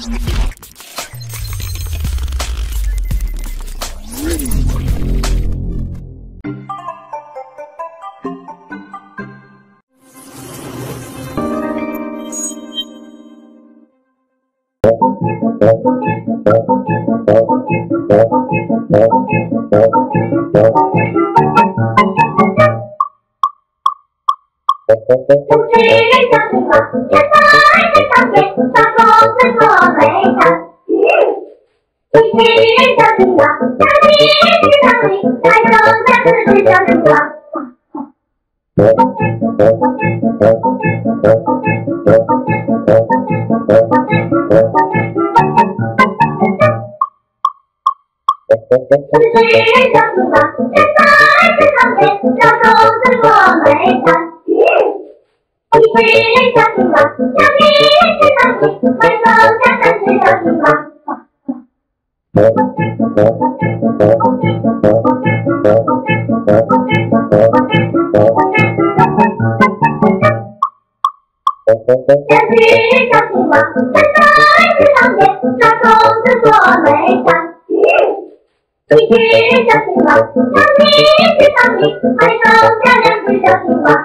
主人小青蛙，天在天上飞，小虫子做美餐。机器人小青蛙，小鸡吃小鸡，大熊在自制小青蛙。主人小青蛙，天在天上飞，小虫子做美餐。机器人小青蛙，小鸡吃小鸡，大熊在自制小青蛙。小鸡人小青蛙，天在天上飞，小虫子做美餐。机器人小青蛙，小鸡吃小鸡，大熊在两只小青蛙。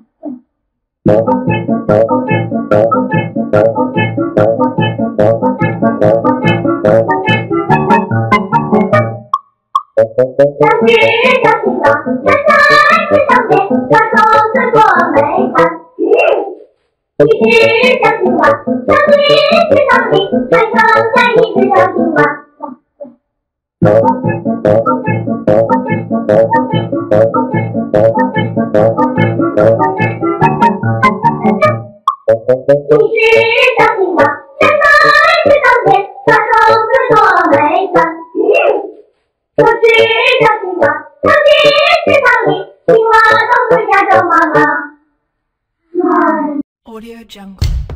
小鸡人小青蛙，天在天上飞，小虫子做美餐。机器人小青蛙，小鸡吃小鸡，大熊在一只小青蛙。机器人小青蛙，天在天上飞，小虫子做美餐。主持人小青蛙，小鸡吃小鸡，青蛙总是家中妈妈。Audio Jungle。